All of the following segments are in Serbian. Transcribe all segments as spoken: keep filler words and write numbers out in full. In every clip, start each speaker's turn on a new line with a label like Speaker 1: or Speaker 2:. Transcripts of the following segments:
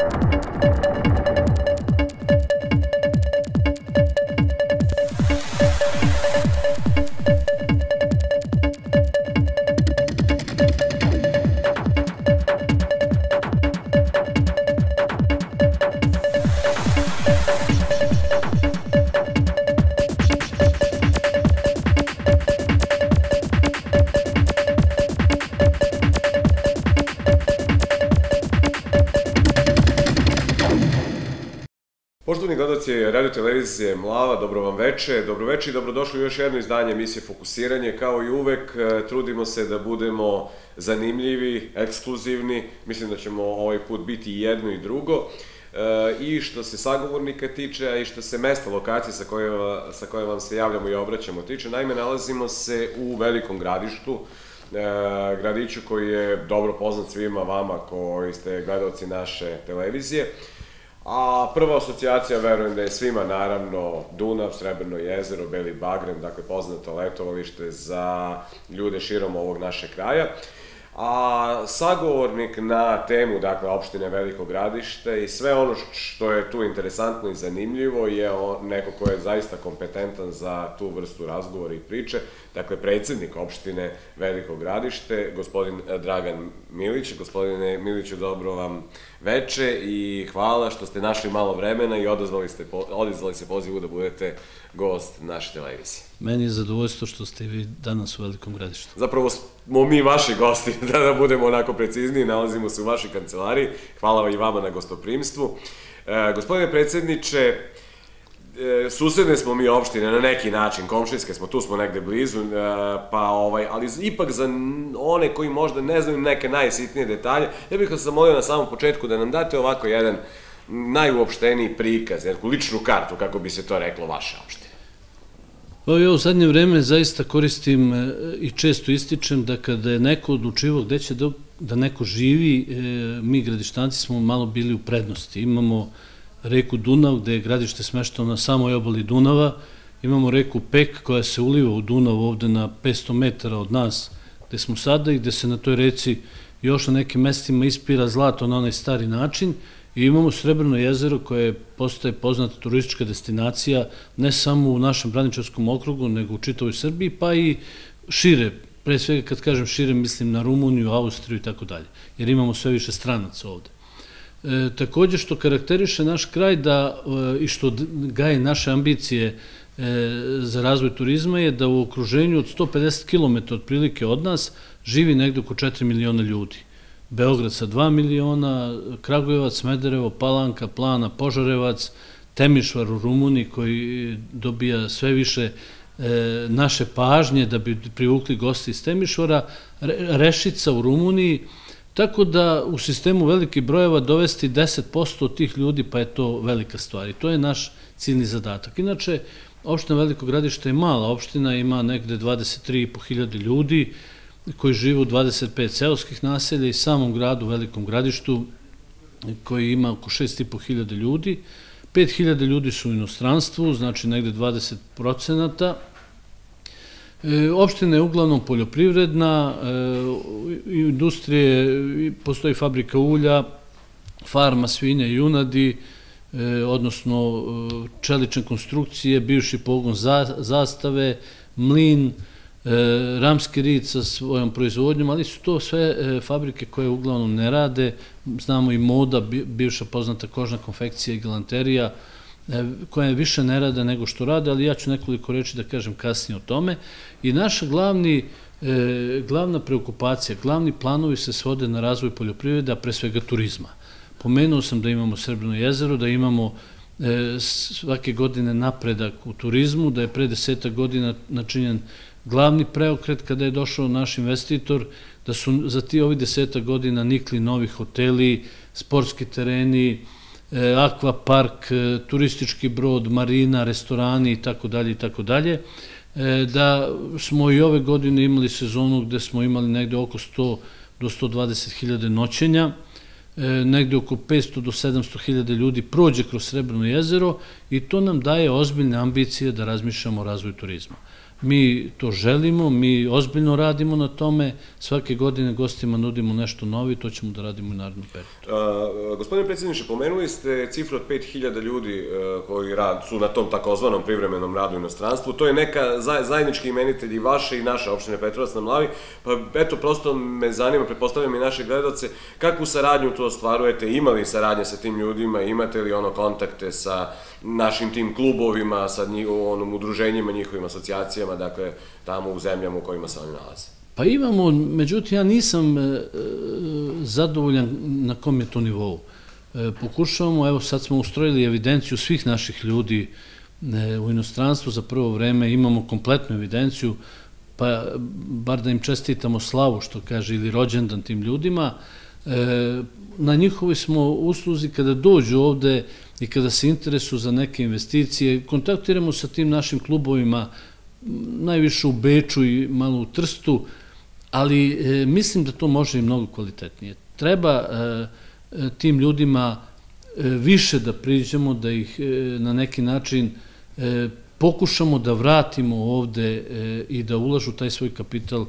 Speaker 1: Poštovani gledaoci radio televizije Mlava, dobro vam veče, dobroveče i dobrodošli u još jedno izdanje emisije Fokusiranje. Kao i uvek, trudimo se da budemo zanimljivi, ekskluzivni, mislim da ćemo ovaj put biti i jedno i drugo. I što se sagovornika tiče, a i što se mesta, lokacije sa koje vam se javljamo i obraćamo tiče. Naime, nalazimo se u Velikom Gradištu, gradiću koji je dobro poznat svima vama koji ste gledaoci naše televizije. A prva asocijacija, verujem da je svima, naravno, Dunav, Srebrno jezero, Beli Bagrem, dakle poznato letovalište za ljude širom ovog našeg kraja. A sagovornik na temu, dakle, opštine Veliko Gradište i sve ono što je tu interesantno i zanimljivo je neko ko je zaista kompetentan za tu vrstu razgovora i priče, dakle, predsednik opštine Veliko Gradište, gospodin Dragan Milić. Gospodine Miliću, dobro vam veče i hvala što ste našli malo vremena i odazvali se pozivu da budete gost naše televizije.
Speaker 2: Meni je zadovoljstvo što ste vi danas u Velikom Gradištu.
Speaker 1: Zapravo smo mi vaši gosti, da budemo onako precizniji, nalazimo se u vašoj kancelariji. Hvala i vama na gostoprimstvu. Gospodine predsedniče, susedne smo mi opštine na neki način, komšinske smo, tu smo negde blizu, ali ipak za one koji možda ne znaju neke najsitnije detalje, ja bih vas zamolio na samom početku da nam date ovako jedan najuopšteniji prikaz, jednu ličnu kartu, kako bi se to reklo, vaše opštine.
Speaker 2: Pa ja u zadnje vreme zaista koristim i često ističem da kada je neko odlučivao gde će da neko živi, mi gradištanci smo malo bili u prednosti. Imamo reku Dunav, gde je gradište smešteno na samoj obali Dunava, imamo reku Pek koja se uliva u Dunav ovde na petsto metara od nas gde smo sada i gde se na toj reci još na nekim mestima ispira zlato na onaj stari način. I imamo Srebrno jezero koje postaje poznata turistička destinacija ne samo u našem Braničevskom okrugu, nego u čitavoj Srbiji, pa i šire. Pre svega, kad kažem šire, mislim na Rumuniju, Austriju i tako dalje, jer imamo sve više stranaca ovde. Takođe, što karakteriše naš kraj i što gaje naše ambicije za razvoj turizma je da u okruženju od sto pedeset kilometara otprilike od nas živi negde oko četiri miliona ljudi. Beograd sa dva miliona, Kragujevac, Smederevo, Palanka, Plana, Požarevac, Temišvar u Rumuniji koji dobija sve više naše pažnje da bi privukli gosti iz Temišvara, Rešica u Rumuniji, tako da u sistemu velikih brojeva dovesti deset posto od tih ljudi, pa je to velika stvar i to je naš ciljni zadatak. Inače, opština Veliko Gradište je mala opština, ima negde dvadeset tri i po hiljade ljudi, koji žive u dvadeset pet seoskih naselja i samom gradu Velikom Gradištu koji ima oko šest i po hiljada ljudi. pet hiljada ljudi su u inostranstvu, znači negde dvadeset procenata. Opština je uglavnom poljoprivredna, industrije, postoji fabrika ulja, farma svinja i junadi, odnosno čelične konstrukcije, bivši pogon Zastave, mlin, Ramski rit sa svojom proizvodnjom, ali su to sve fabrike koje uglavnom ne rade. Znamo i moda, bivša poznata kožna konfekcija i galanterija, koje više ne rade nego što rade, ali ja ću nekoliko reči da kažem kasnije o tome. I naša glavna preokupacija, glavni planovi se svode na razvoj poljoprivrede, a pre svega turizma. Pomenuo sam da imamo Srebrno jezero, da imamo svake godine napredak u turizmu, da je pre desetak godina načinjen glavni preokret kada je došao naš investitor, da su za ti ovih desetak godina nikli novi hoteli, sportski tereni, akvapark, turistički brod, marina, restorani i tako dalje i tako dalje. Da smo i ove godine imali sezonu gde smo imali negde oko sto do sto dvadeset hiljada noćenja, negde oko petsto do sedamsto hiljada ljudi prođe kroz Srebrno jezero i to nam daje ozbiljne ambicije da razmišljamo o razvoju turizma. Mi to želimo, mi ozbiljno radimo na tome, svake godine gostima nudimo nešto novo i to ćemo da radimo i narednom periodu.
Speaker 1: Gospodine predsjedniče, pomenuli ste cifru od pet hiljada ljudi koji su na tom takozvanom privremenom radu u inostranstvu. To je neka zajednički imenitelj i vaše i naše opštine Petrovac na Mlavi. Pa eto, prosto me zanima, pretpostavljam i naše gledalce, kakvu saradnju tu ostvarujete, imali li saradnje sa tim ljudima, imate li ono kontakte sa našim tim klubovima, sa onom udruženjima, njihovim asocijacijama, dakle, tamo u zemljama u kojima se oni nalaze?
Speaker 2: Pa imamo, međutim, ja nisam zadovoljan na kom je to nivou. Pokušavamo, evo sad smo ustrojili evidenciju svih naših ljudi u inostranstvu za prvo vreme, imamo kompletnu evidenciju, pa bar da im čestitamo slavu, što kaže, ili rođendan tim ljudima. Na njihovoj smo usluzi kada dođu ovde i kada se interesuju za neke investicije, kontaktiramo sa tim našim klubovima, najviše u Beču i malo u Trstu, ali mislim da to može i mnogo kvalitetnije. Treba tim ljudima više da priđemo, da ih na neki način pokušamo da vratimo ovde i da ulažu taj svoj kapital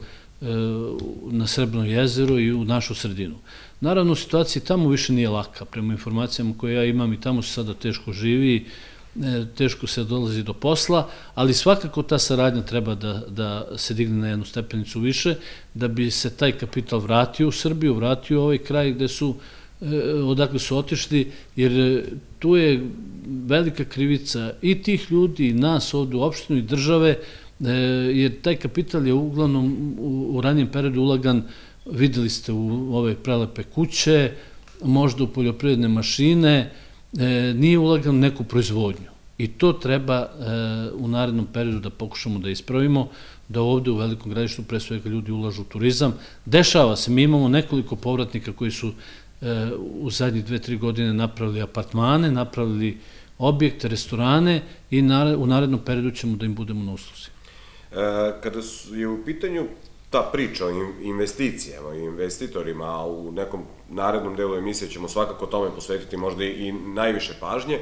Speaker 2: na Srebrno jezero i u našu sredinu. Naravno, situacija tamo više nije laka, prema informacijama koje ja imam, i tamo se sada teško živi, teško se dolazi do posla, ali svakako ta saradnja treba da se digne na jednu stepenicu više, da bi se taj kapital vratio u Srbiju, vratio u ovaj kraj gde su, odakle su otišli, jer tu je velika krivica i tih ljudi, i nas ovde u opštinu, i države, jer taj kapital je uglavnom u ranijem periodu ulagan, videli ste, u ove prelepe kuće, možda u poljoprivredne mašine, nije ulagan u neku proizvodnju. I to treba u narednom periodu da pokušamo da ispravimo, da ovde u Velikom Gradištu pre svega ljudi ulažu u turizam. Dešava se, mi imamo nekoliko povratnika koji su u zadnjih dve, tri godine napravili apartmane, napravili objekte, restorane i u narednom periodu ćemo da im budemo na usluzi.
Speaker 1: Kada je u pitanju ta priča o investicijama i investitorima, a u nekom narednom delu emisije ćemo svakako tome posvetiti možda i najviše pažnje,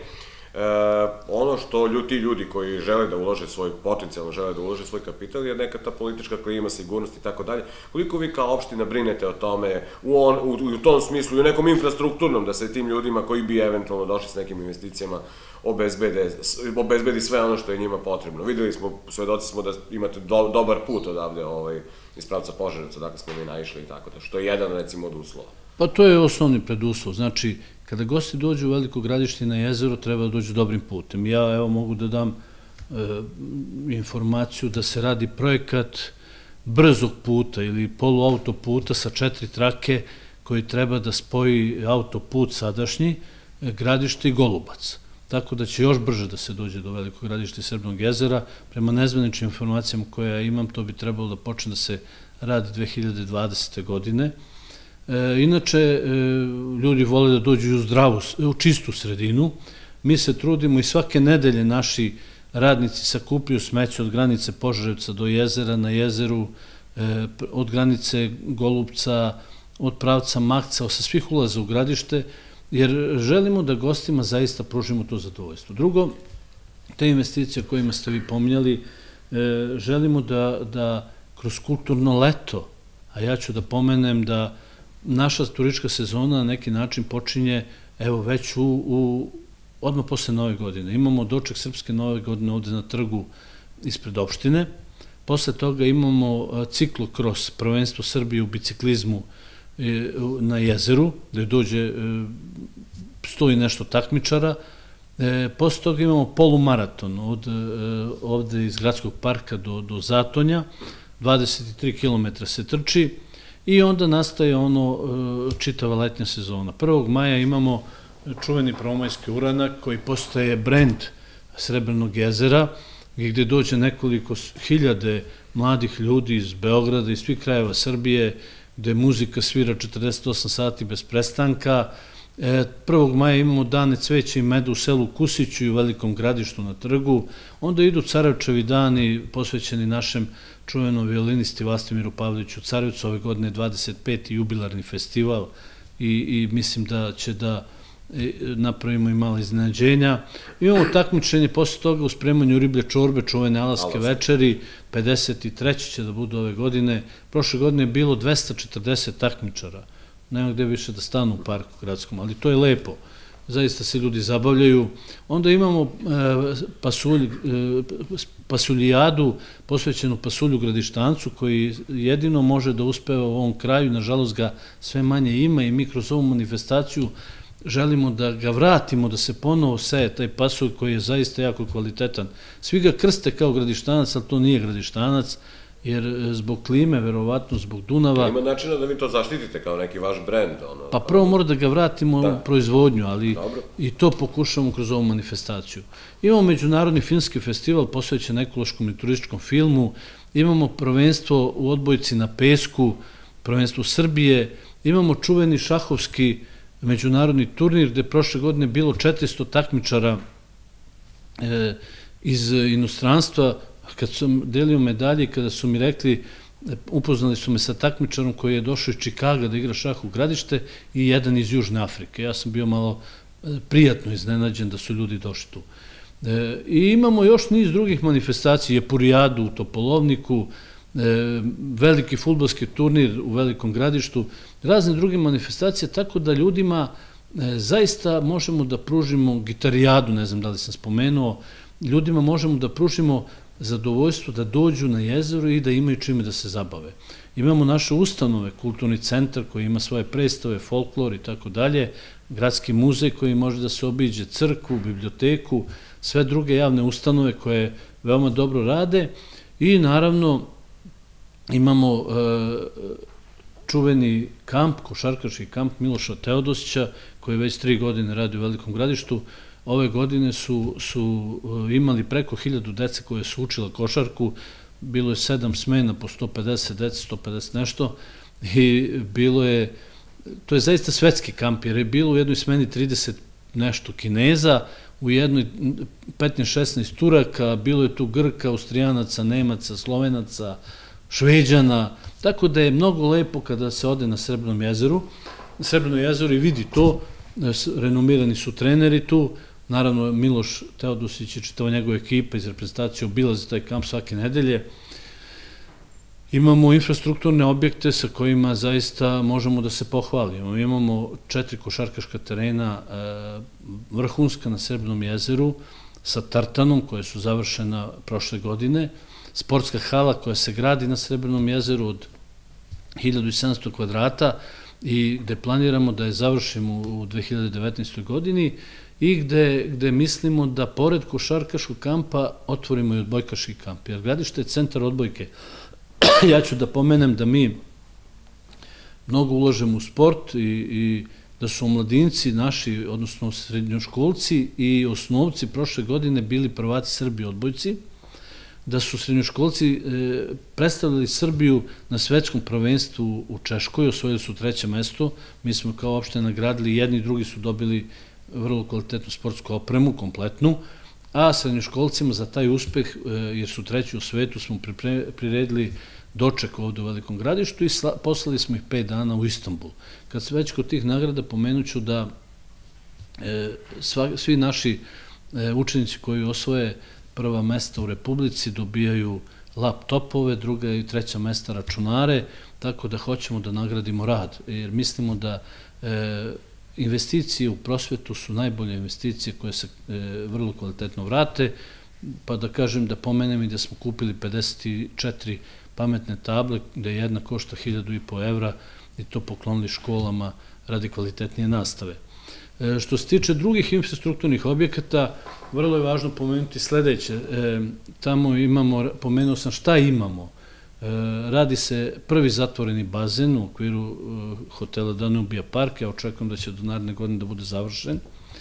Speaker 1: ono što ti ljudi koji žele da ulože svoj, potencijalno žele da ulože svoj kapital, je neka ta politička klima, sigurnost i tako dalje. Koliko vi kao opština brinete o tome, u tom smislu i u nekom infrastrukturnom, da se tim ljudima koji bi eventualno došli s nekim investicijama obezbedi sve ono što je njima potrebno? Videli smo, svedoci smo da imate dobar put odavde iz pravca Požarevca, dakle smo mi naišli i tako da, što je jedan, recimo, od uslova.
Speaker 2: Pa to je osnovni preduslov. Znači, kada gosti dođu u Veliko Gradište na jezero, treba da dođu dobrim putem. Ja, evo, mogu da dam informaciju da se radi projekat brzog puta ili poluautoputa sa četiri trake koji treba da spoji autoput sadašnji, Gradište i Golubac. Tako da će još brže da se dođe do Velikog Gradišta i Srebrnog jezera. Prema nezvaničnim informacijama koje ja imam, to bi trebalo da počne da se radi dve hiljade dvadesete. godine. Inače, ljudi vole da dođu u čistu sredinu. Mi se trudimo i svake nedelje naši radnici sakupljaju smeće od granice Požarevca do jezera, na jezeru, od granice Golubca, od pravca Makca, sa svih ulaza u Gradište, jer želimo da gostima zaista pružimo to zadovoljstvo. Drugo, te investicije kojima ste vi pominjali, želimo da kroz kulturno leto, a ja ću da pomenem da naša turistička sezona na neki način počinje, evo, već odmah posle Nove godine. Imamo doček Srpske Nove godine ovde na trgu ispred opštine. Posle toga imamo ciklokros, prvenstvo Srbije u biciklizmu na jezeru, gde dođe sto i nešto takmičara. Posle toga imamo polumaraton ovde iz Gradskog parka do Zatonja, dvadeset tri kilometra se trči i onda nastaje ono čitava letnja sezona. prvog maja imamo čuveni prvomajski uranak koji postaje brend Srebrnog jezera, gde dođe nekoliko hiljade mladih ljudi iz Beograda i svih krajeva Srbije, gde muzika svira četrdeset osam sati bez prestanka. prvog maja imamo dane cveća i meda u selu Kusiću i u Velikom Gradištu na trgu. Onda idu Carevčevi dani posvećeni našem čuvenom violinisti Vlastimiru Pavloviću u Carevcu. Ove godine dvadeset peti jubilarni festival i mislim da će da napravimo i mala iznenađenja. Imamo takmičenje posle toga u spremanju riblje čorbe, čuvene Alaske večeri, pedeset treće će da budu ove godine. Prošle godine je bilo dvesta četrdeset takmičara. Nema gde više da stanu u parku gradskom, ali to je lepo. Zaista se ljudi zabavljaju. Onda imamo pasuljijadu, posvećenu pasulju Gradištancu, koji jedino može da uspeva u ovom kraju, nažalost ga sve manje ima i mi kroz ovu manifestaciju želimo da ga vratimo, da se ponovo seje taj pasulj koji je zaista jako kvalitetan. Svi ga krste kao Gradištanac, ali to nije Gradištanac, jer zbog klime, verovatno zbog Dunava...
Speaker 1: Ima načina da vi to zaštitite kao neki vaš brend?
Speaker 2: Pa prvo mora da ga vratimo u proizvodnju, ali i to pokušamo kroz ovu manifestaciju. Imamo Međunarodni filmski festival posvećen ekološkom i turističkom filmu, imamo prvenstvo u odbojci na pesku, prvenstvo Srbije, imamo čuveni šahovski međunarodni turnir gde prošle godine bilo četiristo takmičara iz inostranstva. Kad sam delio medalje, kada su mi rekli, upoznali su me sa takmičarom koji je došao iz Čikaga da igra šah u Gradište i jedan iz Južne Afrike. Ja sam bio malo prijatno iznenađen da su ljudi došli tu. I imamo još niz drugih manifestacija, Jepurijadu u Topolovniku, veliki fudbalski turnir u Velikom Gradištu, razne druge manifestacije, tako da ljudima zaista možemo da pružimo gitarijadu, ne znam da li sam spomenuo, ljudima možemo da pružimo zadovoljstvo da dođu na jezero i da imaju čime da se zabave. Imamo naše ustanove, kulturni centar koji ima svoje predstave, folklor i tako dalje, gradski muzej koji može da se obiđe, crkvu, biblioteku, sve druge javne ustanove koje veoma dobro rade i naravno imamo čuveni kamp, košarkaški kamp Miloša Teodosića koji već tri godine radi u Velikom Gradištu. Ove godine su imali preko hiljadu dece koje su učila košarku, bilo je sedam smena po sto pedeset dece, sto pedeset nešto i bilo je, to je zaista svetski kamp jer je bilo u jednoj smeni trideset nešto Kineza, u jednoj petnaest šesnaest Turaka, bilo je tu Grka, Austrijanaca, Nemaca, Slovenaca, Šveđana, tako da je mnogo lepo kada se ode na Srebrnom jezeru, Srebrno jezero i vidi to, renomirani su treneri tu, naravno Miloš Teodosić i čitava njegova ekipa iz reprezentacije obilaze taj kamp svake nedelje. Imamo infrastrukturne objekte sa kojima zaista možemo da se pohvalimo. Imamo četiri košarkaška terena vrhunska na Srebrnom jezeru sa tartanom koje su završena prošle godine, sportska hala koja se gradi na Srebrnom jezeru od hiljadu sedamsto kvadrata i gde planiramo da je završimo u dve hiljade devetnaestoj godini i gde mislimo da pored košarkaškog kampa otvorimo i odbojkaški kamp, jer Gradište je centar odbojke. Ja ću da pomenem da mi mnogo ulažemo u sport i da su omladinci naši, odnosno srednjoškolci i osnovci prošle godine bili prvaci Srbije odbojci, da su srednjoškolci predstavljali Srbiju na svetskom prvenstvu u Češkoj, osvojili su treće mesto, mi smo kao opšte nagradili, jedni i drugi su dobili vrlo kvalitetnu sportsku opremu, kompletnu, a srednjoškolcima za taj uspeh, jer su treći u svetu, smo priredili doček ovde u Velikom Gradištu i poslali smo ih pet dana u Istanbul. Kad se već kod tih nagrada pomenuću da svi naši učenici koji osvoje prva mesta u Republici dobijaju laptopove, druga i treća mesta računare, tako da hoćemo da nagradimo rad, jer mislimo da investicije u prosvetu su najbolje investicije koje se vrlo kvalitetno vrate, pa da kažem da pomenem i da smo kupili pedeset četiri pametne table, gde jedna košta hiljadu i po evra i to poklonili školama radi kvalitetnije nastave. Što se tiče drugih infrastrukturnih objekata, vrlo je važno pomenuti sledeće. Tamo imamo, pomenuo sam šta imamo. Radi se prvi zatvoreni bazen u okviru hotela Danubija Park, ja očekujem da će do naredne godine da bude završen.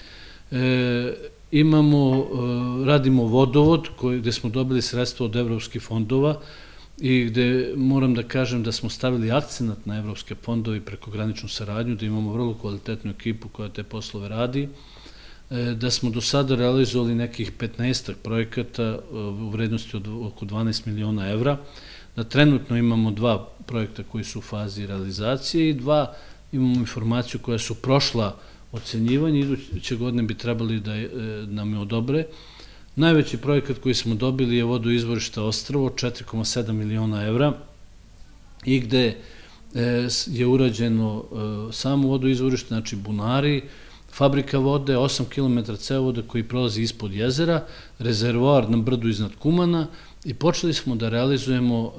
Speaker 2: Imamo, radimo vodovod gde smo dobili sredstva od evropskih fondova i gde moram da kažem da smo stavili akcenat na evropske fondove i prekograničnu saradnju, da imamo vrlo kvalitetnu ekipu koja te poslove radi, da smo do sada realizovali nekih petnaestak projekata u vrednosti od oko dvanaest miliona evra, da trenutno imamo dva projekta koji su u fazi realizacije i dva imamo informaciju koja su prošla ocenjivanje, iduće godine bi trebali da nam je odobre. Najveći projekat koji smo dobili je vodoizvorište Ostrvo, četiri zarez sedam miliona evra, i gde je urađeno samo vodoizvorište, znači bunari, fabrika vode, osam kilometara cevovoda koji prolazi ispod jezera, rezervoar na brdu iznad Kumana, i počeli smo da realizujemo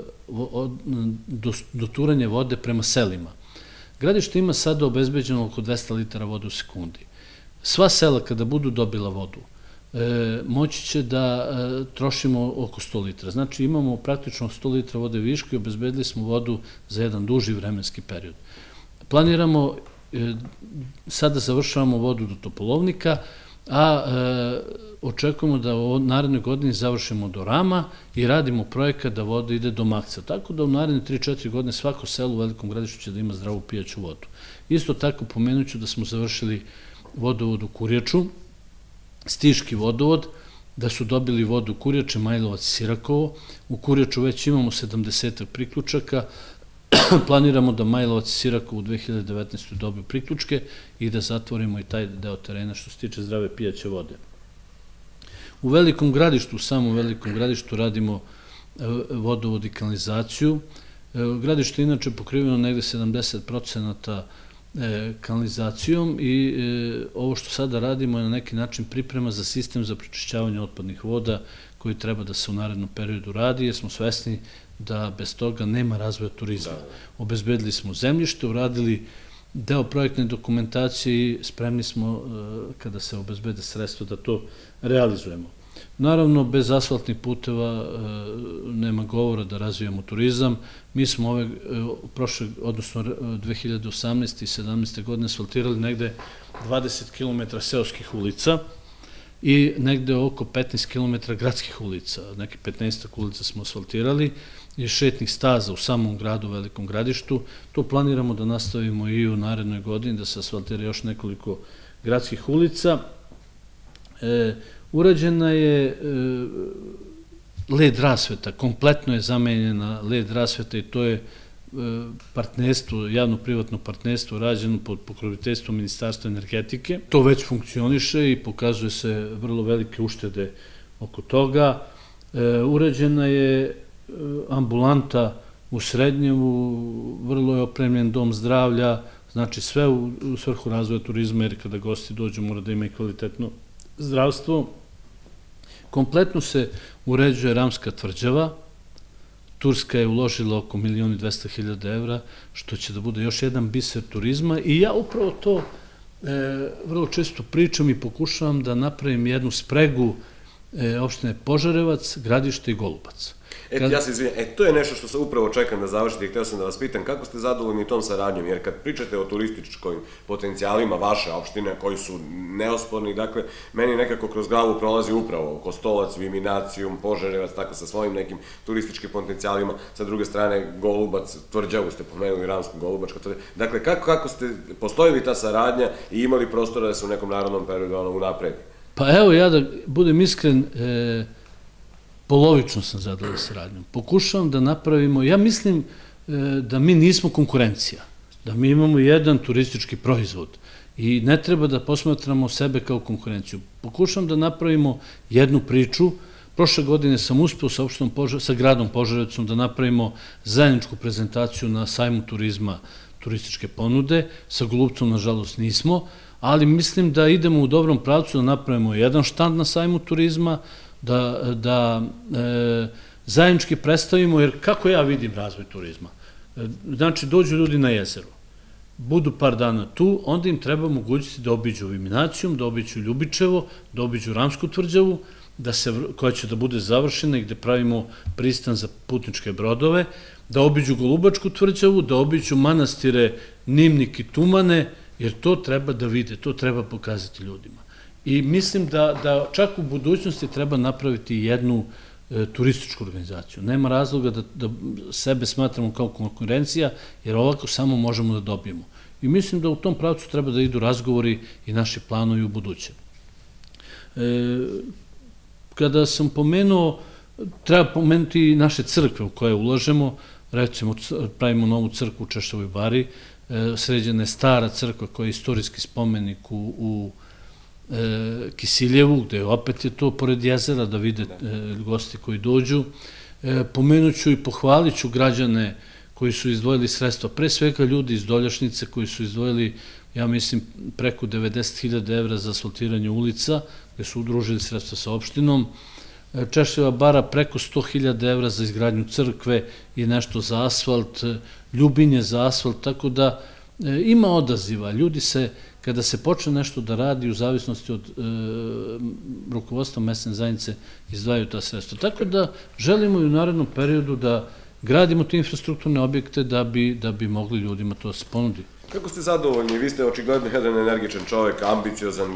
Speaker 2: doturanje vode prema selima. Gradište ima sada obezbeđeno oko dvesta litara vode u sekundi. Sva sela kada budu dobila vodu, moći će da trošimo oko sto litara. Znači imamo praktično sto litara vode viška i obezbedili smo vodu za jedan duži vremenski period. Planiramo, sada završavamo vodu do Topolovnika, a očekujemo da u narednoj godini završimo do Rama i radimo projekat da voda ide do Makca. Tako da u naredne tri do četiri godine svako selo u Velikom Gradištu će da ima zdravu pijaću vodu. Isto tako pomenuću da smo završili vodovod u Kurjaču, stiški vodovod, da su dobili vodu Kurjače, Majlovac i Sirakovo. U Kurjaču već imamo sedamdeset priključaka, planiramo da Majlovac i Sirakovo u dve hiljade devetnaestoj dobiju priključke i da zatvorimo i taj deo terena što se tiče zdrave pijaće vode. U Velikom Gradištu, u samom Velikom Gradištu radimo vodovod i kanalizaciju. Gradište je inače pokriveno negde sedamdeset procenata kanalizacijom i ovo što sada radimo je na neki način priprema za sistem za prečišćavanje otpadnih voda koji treba da se u narednom periodu radi, jer smo svesni da bez toga nema razvoja turizma. Obezbedili smo zemljište, uradili deo projektne dokumentacije i spremni smo kada se obezbede sredstva da to realizujemo. Naravno, bez asfaltnih puteva nema govora da razvijamo turizam. Mi smo ove, prošle, odnosno dve hiljade osamnaeste i sedamnaeste godine asfaltirali negde dvadeset kilometara seoskih ulica i negde oko petnaest kilometara gradskih ulica. Neki petnaestak ulica smo asfaltirali i šetnih staza u samom gradu, Velikom Gradištu. To planiramo da nastavimo i u narednoj godini, da se asfaltira još nekoliko gradskih ulica. Urađena je led rasveta, kompletno je zamenjena led rasveta i to je partnerstvo, javno-privatno partnerstvo rađeno pod pokroviteljstvom Ministarstva energetike. To već funkcioniše i pokazuje se vrlo velike uštede oko toga. Urađena je ambulanta u Srednjevu, vrlo je opremljen dom zdravlja, znači sve u svrhu razvoja turizma, jer kada gosti dođu mora da ima i kvalitetno zdravstvo. Kompletno se uređuje Ramska tvrđava. Turska je uložila oko milion i dvesta hiljada evra, što će da bude još jedan biser turizma i ja upravo to vrlo često pričam i pokušavam da napravim jednu spregu opštine Požarevac, Gradište i Golubac.
Speaker 1: E, ja se izvinjam, e, to je nešto što sam upravo čekam da završite i hteo sam da vas pitam kako ste zadovoljni tom saradnjom, jer kad pričate o turističkim potencijalima vaše opštine koji su neosporni, dakle, meni nekako kroz glavu prolazi upravo Kostolac, Viminacijum, Požarevac, tako sa svojim nekim turističkim potencijalima, sa druge strane Golubac, Tvrđavu ste pomenuli, Ramsku, Golubačka tvrđava. Dakle, kako, kako ste, postoji li ta saradnja i imali prostora da se u nekom narodnom periodu ono unapredi?
Speaker 2: Pa evo, ja da budem iskren, e, polovično sam zadovoljan saradnjom. Pokušavam da napravimo, ja mislim e, da mi nismo konkurencija, da mi imamo jedan turistički proizvod i ne treba da posmatramo sebe kao konkurenciju. Pokušavam da napravimo jednu priču. Prošle godine sam uspeo sa, sa gradom Požarevcom da napravimo zajedničku prezentaciju na sajmu turizma turističke ponude. Sa Golubcom, nažalost, nismo, ali mislim da idemo u dobrom pravcu da napravimo jedan štand na sajmu turizma, da, da e, zajednički predstavimo, jer kako ja vidim razvoj turizma? E, znači, dođu ljudi na jezero, budu par dana tu, onda im treba omogućiti da obiđu Viminacijum, da obiđu Ljubičevo, da obiđu Ramsku tvrđavu, da se, koja će da bude završena i gde pravimo pristan za putničke brodove, da obiđu Golubačku tvrđavu, da obiđu manastire Nimnik i Tumane, jer to treba da vide, to treba pokazati ljudima. I mislim da, da čak u budućnosti treba napraviti jednu e, turističku organizaciju. Nema razloga da, da sebe smatramo kao konkurencija, jer ovako samo možemo da dobijemo. I mislim da u tom pravcu treba da idu razgovori i naši planovi u buduće. E, kada sam pomenuo, treba pomenuti i naše crkve u koje ulažemo, recimo pravimo novu crkvu u Češavoj bari, sređena je stara crkva koja je istorijski spomenik u, u e, Kisiljevu, gde opet je to pored jezera da vide e, gosti koji dođu. E, pomenuću i pohvalit ću građane koji su izdvojili sredstva, pre svega ljudi iz Doljašnice koji su izdvojili, ja mislim, preko devedeset hiljada evra za asfaltiranje ulica, gde su udružili sredstva sa opštinom. Češljeva bara preko sto hiljada evra za izgradnju crkve i nešto za asfalt, Ljubinje za asfalt, tako da e, ima odaziva. Ljudi se, kada se počne nešto da radi, u zavisnosti od e, rukovodstva mesne zajednice, izdvajaju ta sredstva. Tako da želimo i u narednom periodu da gradimo te infrastrukturne objekte da bi, da bi mogli ljudima to se ponudi.
Speaker 1: Kako ste zadovoljni? Vi ste očigledno jedan energičan čovjek, ambiciozan,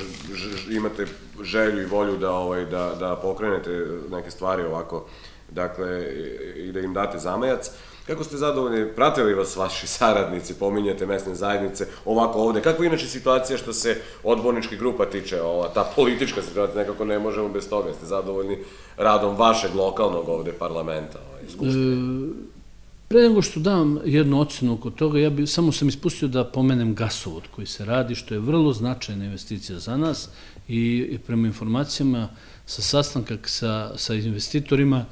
Speaker 1: imate želju i volju da, ovaj, da, da pokrenete neke stvari ovako, dakle, i da im date zamajac. Kako ste zadovoljni? Prate li vas vaši saradnici, pominjate mesne zajednice, ovako ovde? Kako je inače situacija što se odborničkih grupa tiče, ova, ta politička situacija, nekako ne možemo bez toga? Ste zadovoljni radom vašeg lokalnog ovde parlamenta, ovaj, skupštine?
Speaker 2: Pre nego što dam jednu ocenu oko toga, ja bi, samo sam ispustio da pomenem gasovod koji se radi, što je vrlo značajna investicija za nas i prema informacijama sa sastanka sa, sa investitorima,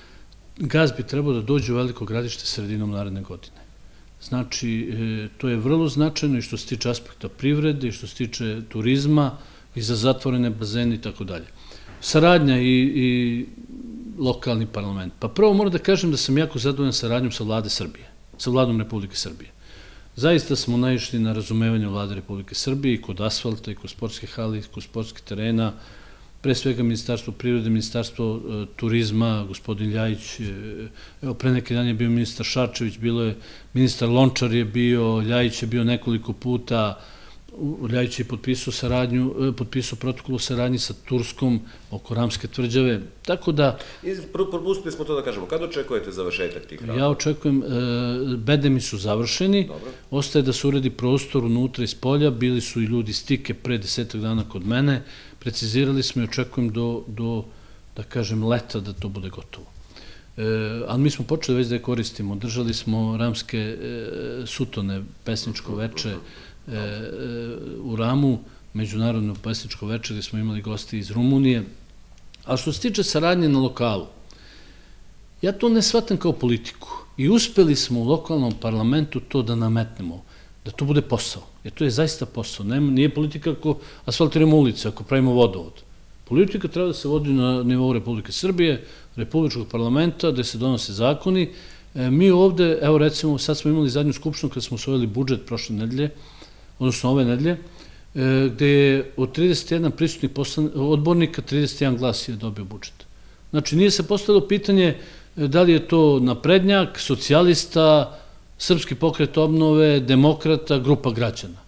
Speaker 2: gas bi trebao da dođe u Veliko Gradište sredinom naredne godine. Znači, to je vrlo značajno i što se tiče aspekta privrede, i što se tiče turizma, i za zatvorene bazene i tako dalje. Saradnja i, i lokalni parlament. Pa prvo moram da kažem da sam jako zadovoljan saradnjom sa Vlade Srbije, sa Vladom Republike Srbije. Zaista smo naišli na razumevanje Vlade Republike Srbije i kod asfalta, i kod sportske hale, i kod sportskih terena, pre svega Ministarstvo privrede, Ministarstvo turizma, gospodin Ljajić, evo pre neki dan je bio ministar Šarčević, bilo je, ministar Lončar je bio, Ljajić je bio nekoliko puta, Ljajić je potpisao saradnju, potpisao protokol o saradnji sa Turskom oko Ramske tvrđave, tako da...
Speaker 1: Propustili smo to da kažemo, kada očekujete završetak tih radova?
Speaker 2: Ja očekujem, bedemi su završeni, ostaje da se uredi prostor unutra iz polja, bili su i ljudi stike pre desetak dana kod mene, precizirali smo i očekujem do, do, da kažem, leta da to bude gotovo. Ali mi smo počeli već da je koristimo, držali smo Ramske sutone, pesničko veče, u Ramu, međunarodno pesničko veče, gde smo imali gosti iz Rumunije. A što se tiče saradnje na lokalu, ja to ne shvatam kao politiku. I uspeli smo u lokalnom parlamentu to da nametnemo, da to bude posao. Jer to je zaista posao. Nije politika ako asfaltiramo ulice, ako pravimo vodovod. Politika treba da se vodi na nivou Republike Srbije, Republičkog parlamenta, gde se donose zakoni. Mi ovde, evo recimo, sad smo imali zadnju skupštinu kada smo usvojili budžet prošle nedelje, odnosno ove nedelje, gde je od trideset jedan prisutnih odbornika trideset jedan glas je dobio budžet. Znači, nije se postavilo pitanje da li je to naprednjak, socijalista, Srpski pokret obnove, demokrata, grupa građana.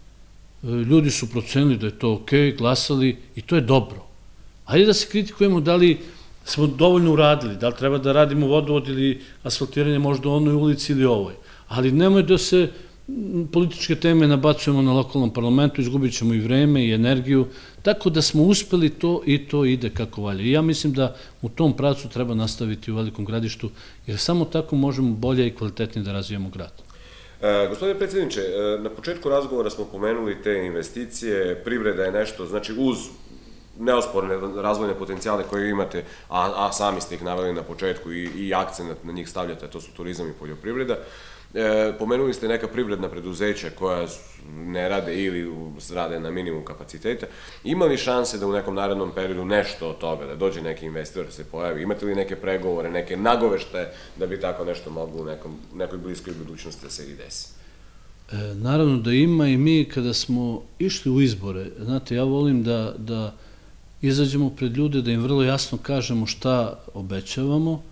Speaker 2: Ljudi su procenili da je to okej, glasali i to je dobro. Hajde da se kritikujemo da li smo dovoljno uradili, da li treba da radimo vodovod ili asfaltiranje možda u onoj ulici ili ovoj. Ali nemoj da se političke teme nabacujemo na lokalnom parlamentu, izgubit ćemo i vreme i energiju, tako da smo uspeli to i to ide kako valja. I ja mislim da u tom pravcu treba nastaviti u Velikom Gradištu, jer samo tako možemo bolje i kvalitetnije da razvijamo grad.
Speaker 1: Gospodine predsjedniče, na početku razgovora smo pomenuli te investicije, privreda je nešto, znači uz neosporne razvojne potencijale koje imate, a sami ste ih naveli na početku i akcent na njih stavljate, to su turizam i poljoprivreda. Pomenuli ste neka privredna preduzeća koja ne rade ili rade na minimum kapaciteta. Ima li šanse da u nekom narednom periodu nešto od toga, da dođe neki investitor da se pojavi? Imate li neke pregovore, neke nagoveštaje da bi tako nešto moglo u nekoj bliskoj budućnosti da se i desi?
Speaker 2: Naravno da ima i mi kada smo išli u izbore, znate, ja volim da izađemo pred ljude, da im vrlo jasno kažemo šta obećavamo,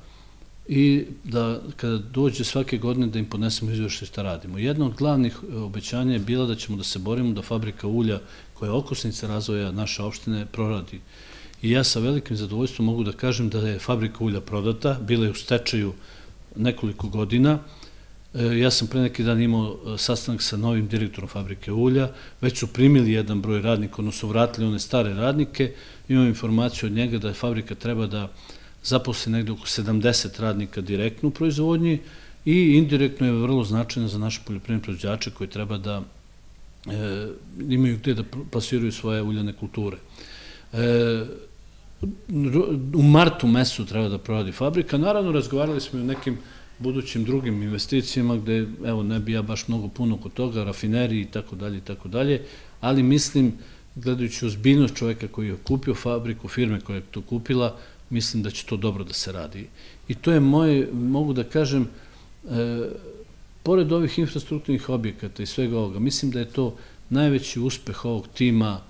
Speaker 2: i da kada dođe svake godine da im podnesemo izveštaj šta radimo. Jedno od glavnih obećanja je bila da ćemo da se borimo da fabrika ulja, koja je okosnica razvoja naše opštine, proradi. I ja sa velikim zadovoljstvom mogu da kažem da je fabrika ulja prodata, bila je u stečaju nekoliko godina. Ja sam pre neki dan imao sastanak sa novim direktorom fabrike ulja, već su primili jedan broj radnika, odnosno vratili one stare radnike. Imam informaciju od njega da fabrika treba da zaposli negde oko sedamdeset radnika direktno u proizvodnji i indirektno je vrlo značajna za naše poljoprivredne proizvođače koji treba da imaju gde da plasiraju svoje uljane kulture. U martu mesecu treba da proradi fabrika. Naravno, razgovarali smo i o nekim budućim drugim investicijama gde, evo, ne bi ja baš mnogo puno kod toga, rafineriji i tako dalje i tako dalje, ali mislim, gledajući ozbiljnost čoveka koji je kupio fabriku, firme koja je to kupila, mislim da će to dobro da se radi. I to je moje, mogu da kažem, pored ovih infrastrukturnih objekata i svega ovoga, mislim da je to najveći uspeh ovog tima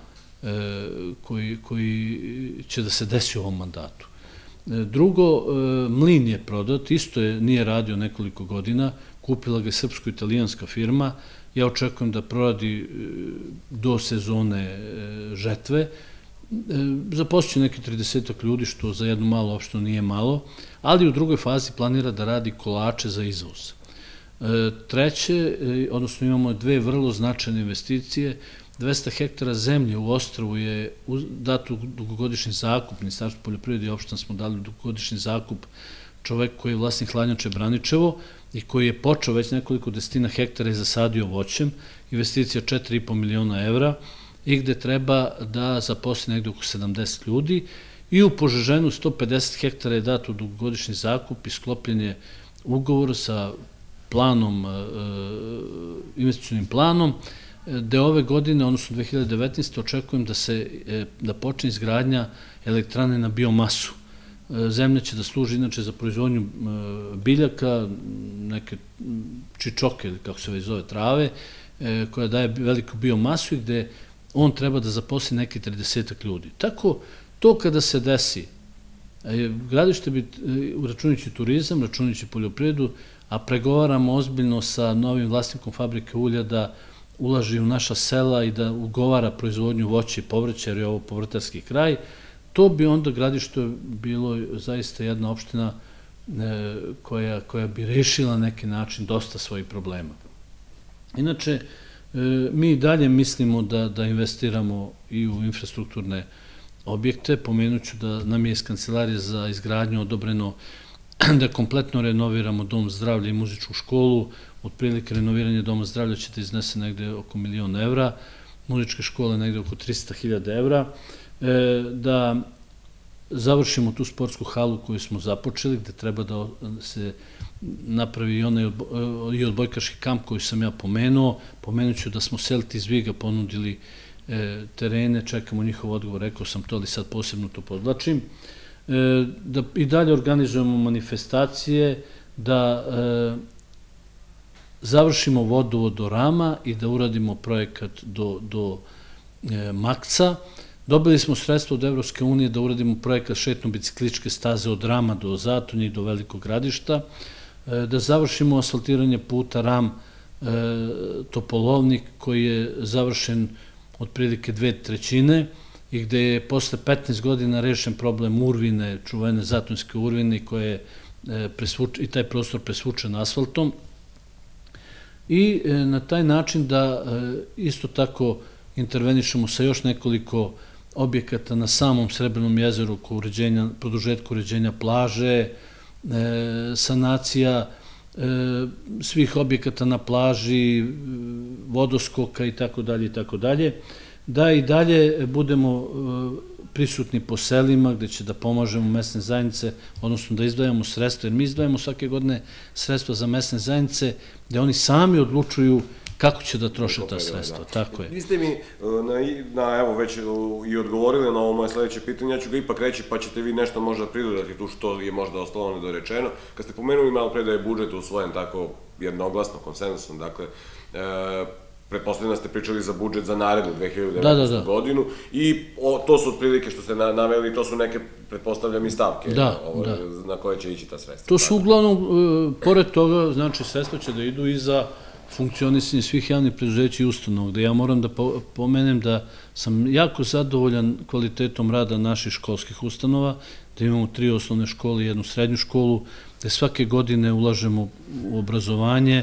Speaker 2: koji će da se desi u ovom mandatu. Drugo, mlin je prodat, isto nije radio nekoliko godina, kupila ga je srpsko-italijanska firma, ja očekujem da proradi do sezone žetve, zaposliće neki tridesetak ljudi, što za jednu malu opštinu nije malo, ali u drugoj fazi planira da radi kolače za izvoz. Treće, odnosno imamo dve vrlo značajne investicije, dvesta hektara zemlje u Ostrvu je dato u dugogodišnji zakup, Ministarstvo poljoprivrede i opština smo dali u dugogodišnji zakup čovek koji je vlasnik hladnjače Braničevo i koji je počeo već nekoliko desetina hektara i zasadio voćem, investicija četiri i po miliona evra i gde treba da zaposli negde oko sedamdeset ljudi i u Požeženu sto pedeset hektara je dato u dugogodišnji zakup i sklopljen je ugovor sa planom, investicionim planom, gde ove godine, odnosno dve hiljade devetnaeste. očekujem da se, da počne izgradnja elektrane na biomasu. Zemlja će da služi inače za proizvodnju biljaka, neke čičoke, ili kako se već zove, trave, koja daje veliku biomasu i gde on treba da zaposli neki tridesetak ljudi. Tako, to kada se desi, gradište bi, računajući turizam, računajući poljoprivredu, a pregovaramo ozbiljno sa novim vlasnikom fabrike ulja da ulaži u naša sela i da ugovara proizvodnju voća i povrća, jer je ovo povrtarski kraj, to bi onda gradište bilo zaista jedna opština koja bi rešila na neki način dosta svojih problema. Inače, mi i dalje mislimo da investiramo i u infrastrukturne objekte. Pomenuću da nam je iz Kancelarije za izgradnju odobreno da kompletno renoviramo dom zdravlja i muzičku školu. Otprilike renoviranje doma zdravlja će da iznese negde oko milion evra, muzičke škole negde oko trista hiljada evra, da završimo tu sportsku halu koju smo započeli, gde treba da se napravi i odbojkaški kamp koji sam ja pomenuo. Pomenuću da smo Selti iz Viga ponudili terene, čekamo njihov odgovor, rekao sam to, ali sad posebno to podlačim. Da i dalje organizujemo manifestacije, da završimo vodovod do Rama i da uradimo projekat do Makca. Dobili smo sredstvo od Evropske unije da uradimo projekat šetno-bicikličke staze od Rama do Zatonja i do Velikog Gradišta, da završimo asfaltiranje puta Ram-Topolovnik koji je završen otprilike dve trećine i gde je posle petnaest godina rešen problem urvine, čuvene zatonjske urvine i taj prostor presvučen asfaltom. I na taj način da isto tako intervenišemo sa još nekoliko objekata na samom Srebrnom jezeru oko produžetka uređenja plaže, sanacija svih objekata na plaži, vodoskoka i tako dalje i tako dalje, da i dalje budemo prisutni po selima gde će da pomažemo mesne zajednice, odnosno da izdvajamo sredstva, jer mi izdvajamo svake godine sredstva za mesne zajednice gde oni sami odlučuju kako će da troše ta sredstva, tako je.
Speaker 1: Vi ste mi, evo, već i odgovorili na ovo moje sledeće pitanje, ja ću ga ipak reći, pa ćete vi nešto možda pridodati tu što je možda ostalo nedorečeno. Kad ste pomenuli malo pre da je budžet usvojen tako jednoglasno, konsenzusom, dakle, pretpostavljeno ste pričali za budžet za narednu dve hiljade devetnaeste. godinu i to su otprilike što ste naveli, to su neke, pretpostavljam, i stavke na koje će ići ta sredstva.
Speaker 2: To su uglavnom, pored toga, znači sredstva će da idu i za funkcionisanje svih javnih preduzeća i ustanova, gde ja moram da pomenem da sam jako zadovoljan kvalitetom rada naših školskih ustanova, da imamo tri osnovne škole i jednu srednju školu, gde svake godine ulažemo u obrazovanje.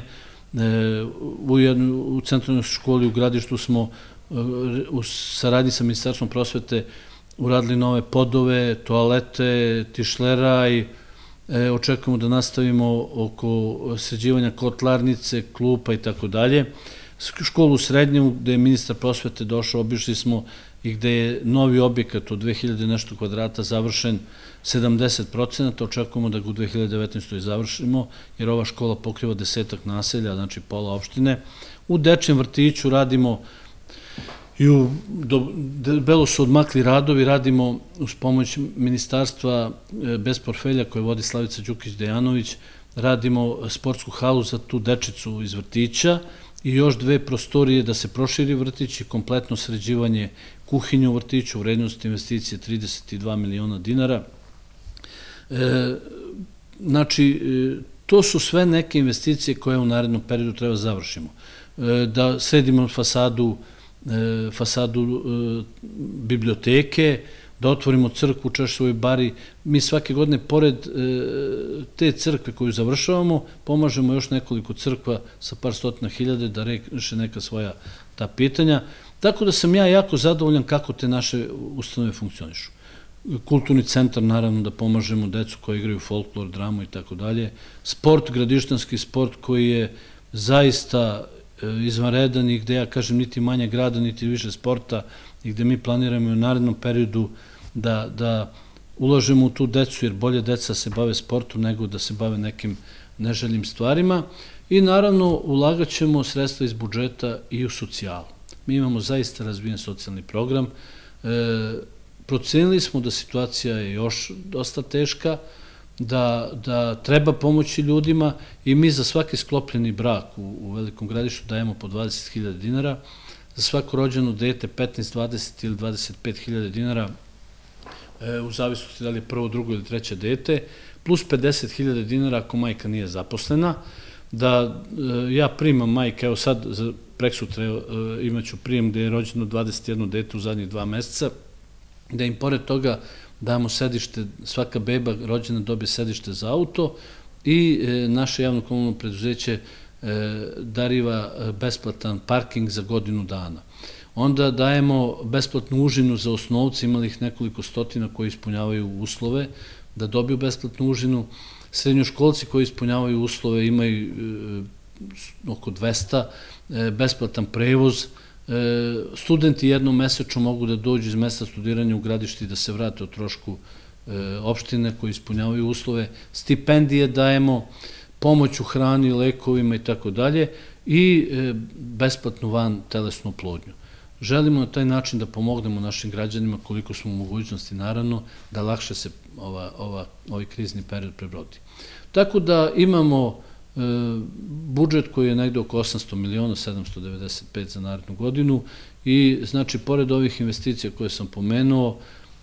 Speaker 2: U centralnoj školi u Gradištu smo u saradnji sa Ministarstvom prosvete uradili nove podove, toalete, tišleraj, očekujemo da nastavimo oko sređivanja kotlarnice, klupa i tako dalje. Školu srednju gde je ministar prosvete došao, obišli smo i gde je novi objekat od dve hiljade nešto kvadrata završen sedamdeset procenata, očekujemo da ga u dve hiljade devetnaestoj završimo, jer ova škola pokriva desetak naselja, znači pola opštine. U dečijem vrtiću radimo i u debelo su odmakli radovi, radimo uz pomoć ministarstva bez portfelja koje vodi Slavica Đukić-Dejanović, radimo sportsku halu za tu dečicu iz vrtića i još dve prostorije da se proširi vrtić i kompletno sređivanje kuhinje u vrtiću u vrednosti investicije trideset dva miliona dinara. Znači, to su sve neke investicije koje u narednom periodu treba završimo. Da sredimo fasadu fasadu biblioteke, da otvorimo crkvu u Češovoj bari. Mi svake godine, pored te crkve koju završavamo, pomažemo još nekoliko crkva sa par stotina hiljade da reše neka svoja ta pitanja. Tako da sam ja jako zadovoljan kako te naše ustanove funkcionišu. Kulturni centar, naravno, da pomažemo decu koji igraju folklor, dramu i tako dalje. Sport, gradištanski sport koji je zaista izvanredan i gde ja kažem niti manje grada, niti više sporta i gde mi planiramo u narednom periodu da ulažemo u tu decu, jer bolje deca se bave sportom nego da se bave nekim neželjnim stvarima. I naravno ulagat ćemo sredstva iz budžeta i u socijalu. Mi imamo zaista razvijen socijalni program. Procenili smo da situacija je još dosta teška, da treba pomoći ljudima i mi za svaki sklopljeni brak u Velikom Gradištu dajemo po dvadeset hiljada dinara, za svako rođeno dete petnaest, dvadeset ili dvadeset pet hiljada dinara, u zavisnosti da li je prvo, drugo ili treće dete, plus pedeset hiljada dinara ako majka nije zaposlena, da ja primam majke, evo sad preksutra imaću prijem gde je rođeno dvadeset jedno dete u zadnjih dva meseca, da im pored toga damo sedište, svaka beba rođena dobije sedište za auto i naše javno komunalno preduzeće dariva besplatan parking za godinu dana. Onda dajemo besplatnu užinu za osnovce, imali ih nekoliko stotina koji ispunjavaju uslove da dobiju besplatnu užinu. Srednjoškolci koji ispunjavaju uslove imaju oko dvesta, besplatan prevoz. Studenti jednom mesečno mogu da dođu iz mesta studiranja u Gradište i da se vrate o trošku opštine koji ispunjavaju uslove. Stipendije dajemo, pomoć u hrani, lekovima i tako dalje i besplatnu van telesnu oplodnju. Želimo na taj način da pomognemo našim građanima koliko smo u mogućnosti, naravno, da lakše se ovaj krizni period prebrodi. Tako da imamo budžet koji je negde oko osamsto miliona, sedamsto devedeset pet za narednu godinu i znači, pored ovih investicija koje sam pomenuo,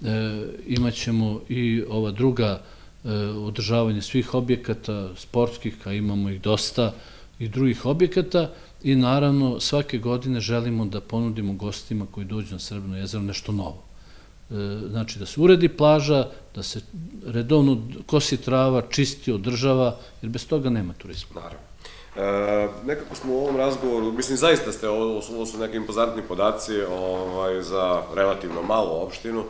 Speaker 2: imat ćemo i ova druga održavanje svih objekata, sportskih, a imamo ih dosta, i drugih objekata i naravno svake godine želimo da ponudimo gostima koji dođu na Srebrno jezero nešto novo. Znači da se uredi plaža, da se redovno kosi trava, čisti, održava, jer bez toga nema turizma.
Speaker 1: Naravno. Nekako smo u ovom razgovoru, mislim zaista ste, ovo su neke impozantni podaci za relativno malu opštinu.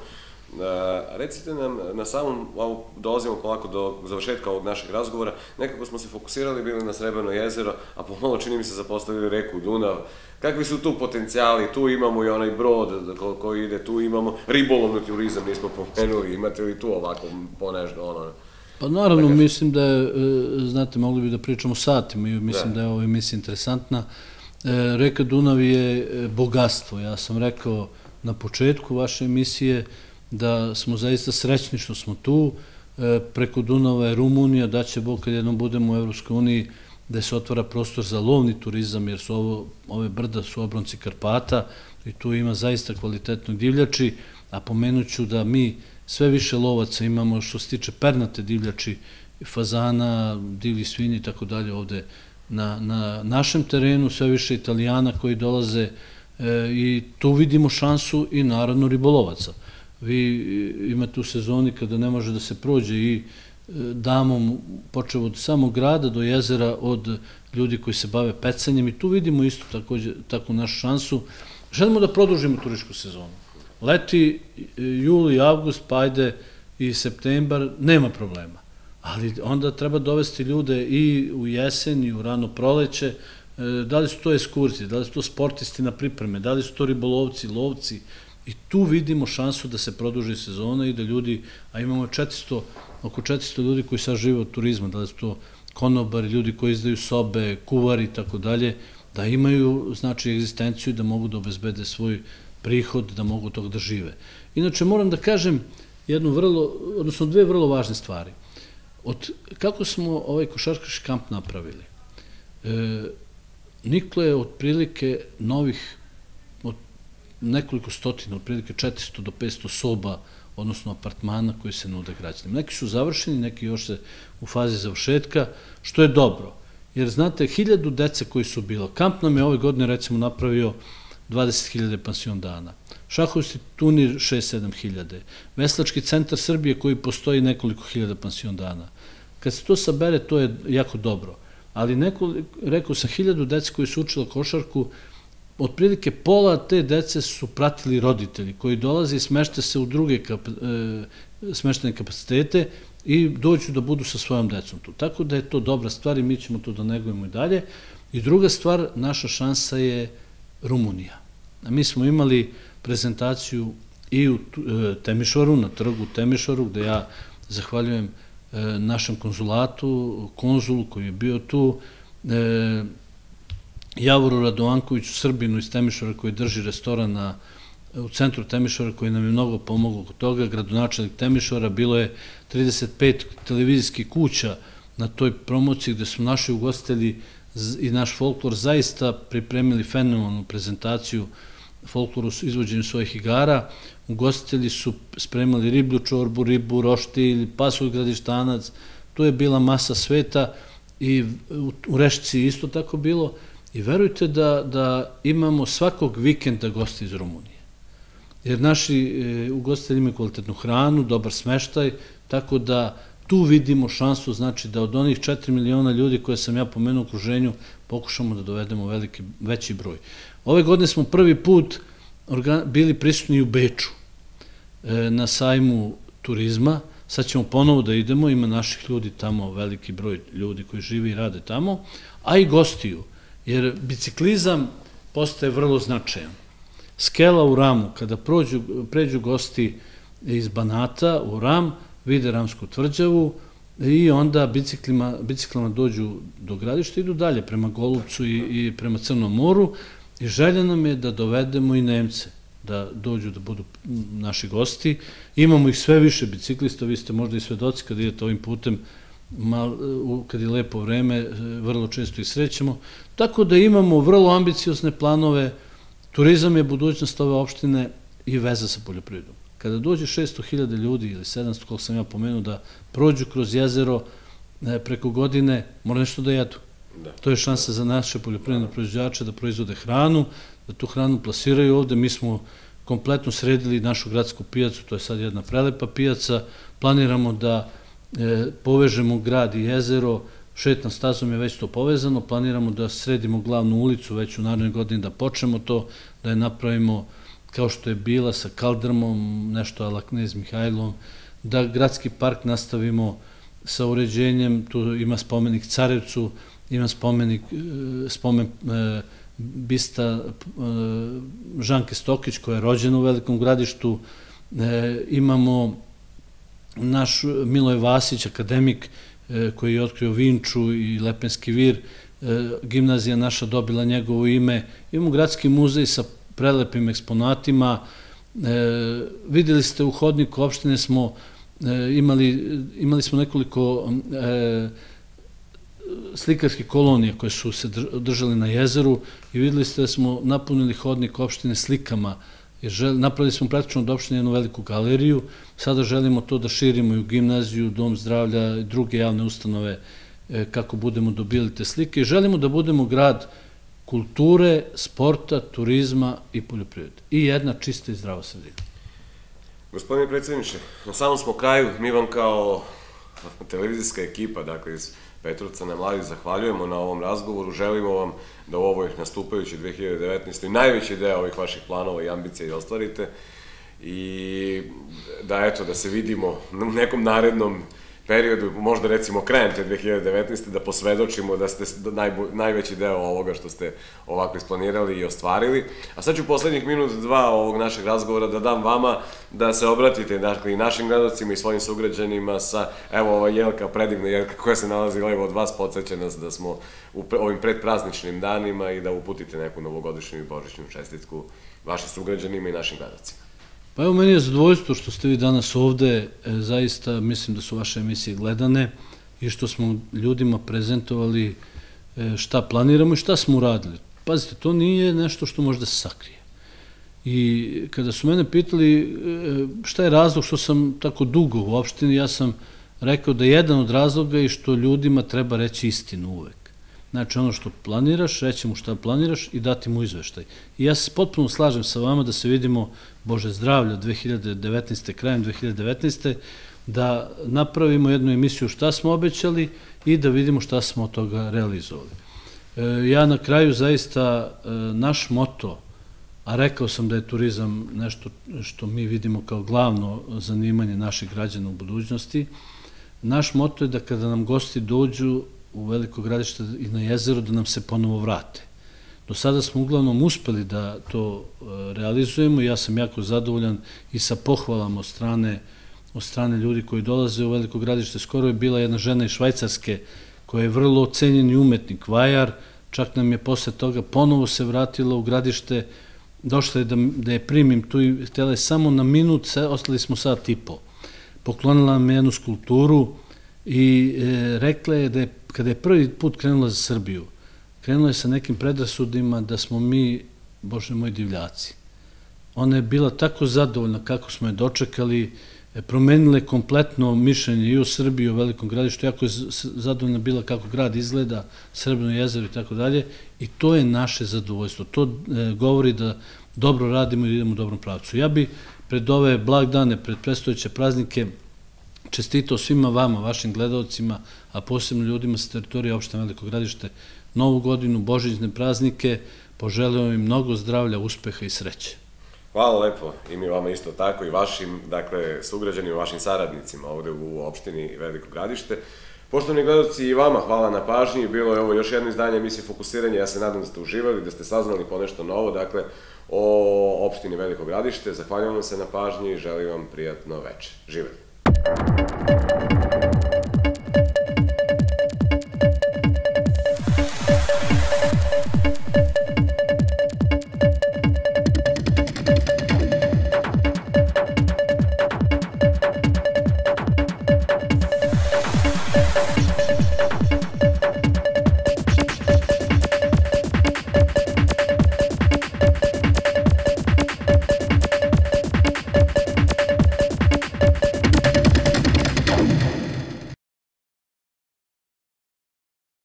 Speaker 1: Recite nam, na samom, dolazimo polako do završetka ovog našeg razgovora, nekako smo se fokusirali bili na Srebrno jezero, a pomalo čini mi se zapostavili reku Dunav. Kakvi su tu potencijali? Tu imamo i onaj brod koji ide, tu imamo ribolovni turizam, nismo pomenuli, imate li tu ovako ponežno ono?
Speaker 2: Pa naravno, mislim da je, znate, mogli bi da pričamo satima i mislim da je ova emisija interesantna. Reka Dunav je bogatstvo. Ja sam rekao na početku vaše emisije da smo zaista srećni što smo tu. Preko Dunava je Rumunija, da će Bog kad jednom budemo u Evropskoj uniji, da se otvara prostor za lovni turizam, jer su ove brda su obronci Karpata i tu ima zaista kvalitetnog divljači, a pomenut ću da mi sve više lovaca imamo što se tiče pernate divljači, fazana, divlji svinji i tako dalje ovde na našem terenu, sve više Italijana koji dolaze i tu vidimo šansu i naravno ribolovaca. Vi imate u sezoni kada ne može da se prođe i damom, počeo od samog grada do jezera, od ljudi koji se bave pecanjem i tu vidimo isto takvu našu šansu. Želimo da produžimo turističku sezonu. Leti jul i avgust, pa ajde i septembar, nema problema. ali onda treba dovesti ljude i u jesen i u rano proleće, da li su to ekskurzije, da li su to sportisti na pripreme, da li su to ribolovci, lovci, i tu vidimo šansu da se produži sezona i da ljudi, a imamo četiristo, oko četiristo ljudi koji sad žive od turizma, da li su to konobari, ljudi koji izdaju sobe, kuvari i tako dalje, da imaju, znači, egzistenciju i da mogu da obezbede svoj prihod, da mogu tog da žive. Inače, moram da kažem jednu vrlo, odnosno dve vrlo važne stvari. Od, kako smo ovaj košarkaški kamp napravili? E, niklo je otprilike novih, od nekoliko stotina, otprilike četiristo do petsto soba, odnosno apartmana koji se nude građanima. Neki su završeni, neki još se u fazi završetka, što je dobro. Jer, znate, hiljadu dece koji su bilo. Kamp nam je ove godine, recimo, napravio dvadeset hiljada pansion dana. Šahovski turnir šest sedam hiljade. Veslački centar Srbije koji postoji nekoliko hiljada pansion dana. Kad se to sabere, to je jako dobro. Ali rekao sam, hiljadu dece koji su učila košarku, otprilike pola te dece su pratili roditelji koji dolaze i smešte se u druge smeštene kapacitete i dođu da budu sa svojom decom tu. Tako da je to dobra stvar i mi ćemo to da negujemo i dalje. I druga stvar, naša šansa je Rumunija. Mi smo imali prezentaciju i u Temišvaru, na trgu Temišvaru, gde ja zahvaljujem našem konzulatu, konzulu koji je bio tu, Javoru Radovankoviću, Srbinu iz Temišvara koji drži restoran u centru Temišvara, koji nam je mnogo pomogao kod toga, gradonačelnik Temišvara, bilo je trideset pet televizijskih kuća na toj promociji gde su naši ugostitelji i naš folklor zaista pripremili fenomenalnu prezentaciju folkloru s izvođenjem svojih igara. Ugostitelji su spremali riblju čorbu, ribu, roštilj, pasulj gradištanac, tu je bila masa sveta i u Rešici isto tako bilo. I verujte da imamo svakog vikenda gosti iz Rumunije. Jer naši ugostitelji imaju kvalitetnu hranu, dobar smeštaj, tako da tu vidimo šansu, znači da od onih četiri miliona ljudi koje sam ja pomenuo u okruženju pokušamo da dovedemo veći broj. Ove godine smo prvi put bili prisutni u Beču na sajmu turizma. Sad ćemo ponovo da idemo, ima naših ljudi tamo, veliki broj ljudi koji živi i rade tamo, a i gostiju. Jer biciklizam postaje vrlo značajan. Skela u Ramu, kada pređu gosti iz Banata u Ram, vide Ramsku tvrđavu i onda biciklama dođu do gradišta i idu dalje prema Golubcu i prema Crnom moru i želja nam je da dovedemo i Nemce, da dođu da budu naši gosti. Imamo ih sve više biciklista, vi ste možda i svedoci kad idete ovim putem, kad je lepo vreme, vrlo često ih srećemo. Tako da imamo vrlo ambiciozne planove, turizam je budućnost ove opštine i veza sa poljoprivredom. Kada dođe šesto hiljada ljudi ili sedamsto, koliko sam ja pomenuo, da prođu kroz jezero preko godine, mora nešto da jedu. To je šansa za naše poljoprivredne proizvođače da proizvode hranu, da tu hranu plasiraju ovde. Mi smo kompletno sredili našu gradsku pijacu, to je sad jedna prelepa pijaca. Planiramo da povežemo grad i jezero, šetnom stazom je već to povezano, planiramo da sredimo glavnu ulicu već u narednoj godini, da počnemo to, da je napravimo kao što je bila sa Kaldrmom, nešto ala Knez Mihajlom, da gradski park nastavimo sa uređenjem, tu ima spomenik Carevcu, ima spomenik, spomen bista Žanke Stokić koja je rođena u Velikom Gradištu, imamo naš Miloje Vasić, akademik, koji je otkrio Vinču i Lepenski vir, gimnazija naša dobila njegovo ime, imamo gradski muzej sa prelepim eksponatima, videli ste u hodniku opštine smo imali smo nekoliko slikarskih kolonija koje su se držali na jezeru i videli ste da smo napunili hodnik opštine slikama, jer napravili smo praktično od opštine jednu veliku galeriju, sada želimo to da širimo i u gimnaziju, dom zdravlja i druge javne ustanove kako budemo dobili te slike i želimo da budemo grad kulture, sporta, turizma i poljoprivrede. I jedna čista i zdrava sredina.
Speaker 1: Gospodine predsjedniče, na samom smo kraju, mi vam kao televizijska ekipa, dakle iz Petrovca na Mladi, zahvaljujemo na ovom razgovoru, želimo vam da u ovoj nastupajućoj dve hiljade devetnaestoj najveći deo ovih vaših planova i ambicija i ostvarite i da eto, da se vidimo na nekom narednom periodu, možda recimo krajem te dve hiljade devetnaeste. da posvedočimo da ste najveći deo ovoga što ste ovako isplanirali i ostvarili. A sad ću poslednjih minut, dva ovog našeg razgovora da dam vama da se obratite dakle, i našim gledalcima i svojim sugrađanima sa, evo ova Jelka, predivna Jelka koja se nalazi levo od vas, podsjeća nas da smo u ovim predprazničnim danima i da uputite neku novogodišnju i božićnu čestitku vašim sugrađanima i našim gledalcima.
Speaker 2: Pa evo, meni je zadovoljstvo što ste vi danas ovde, zaista mislim da su vaše emisije gledane i što smo ljudima prezentovali šta planiramo i šta smo uradili. Pazite, to nije nešto što može da se sakrije. I kada su mene pitali šta je razlog što sam tako dugo u opštini, ja sam rekao da jedan od razloga je što ljudima treba reći istinu uvek. Znači, ono što planiraš, reći mu šta planiraš i dati mu izveštaj. I ja se potpuno slažem sa vama da se vidimo, Bože zdravlja, dve hiljade devetnaeste. krajem dve hiljade devetnaeste. da napravimo jednu emisiju šta smo obećali i da vidimo šta smo od toga realizovali. Ja na kraju zaista naš moto, a rekao sam da je turizam nešto što mi vidimo kao glavno zanimanje naših građana u budućnosti, naš moto je da kada nam gosti dođu u Veliko Gradište i na jezero, da nam se ponovo vrate. Do sada smo uglavnom uspeli da to realizujemo i ja sam jako zadovoljan i sa pohvalama od strane, od strane ljudi koji dolaze u Veliko Gradište. Skoro je bila jedna žena iz Švajcarske koja je vrlo ocenjeni umetnik, vajar, čak nam je posle toga ponovo se vratila u Gradište, došla je da, da je primim tu i htjela je samo na minut, ostali smo sat i po. Poklonila nam jednu skulpturu i e, rekla je da je, kada je prvi put krenula za Srbiju, krenula je sa nekim predrasudima da smo mi, Bože moj, divljaci. Ona je bila tako zadovoljna kako smo je dočekali, promenila je kompletno mišljenje i o Srbiji i o Velikom Gradištu, jako je zadovoljna bila kako grad izgleda, Srbino jezero i tako dalje, i to je naše zadovoljstvo. To govori da dobro radimo i idemo u dobrom pravcu. Ja bi pred ove blagdane, pred predstojeće praznike, čestitao svima vama, vašim gledalcima, a posebno ljudima sa teritorije opštine Veliko Gradište, Novu godinu, božićne praznike, poželeo im mnogo zdravlja, uspeha i sreće.
Speaker 1: Hvala lepo, i mi vama isto tako, i vašim, dakle, sugrađanima, vašim saradnicima ovde u opštini Veliko Gradište. Poštovani gledalci, i vama hvala na pažnji, bilo je ovo još jedno izdanje emisije Fokusiranje, ja se nadam da ste uživali, da ste saznali ponešto novo, dakle, o opštini Veliko Gradište. Zahvaljujem vam se na pažnji i želim vam prijatno veče. Živeli!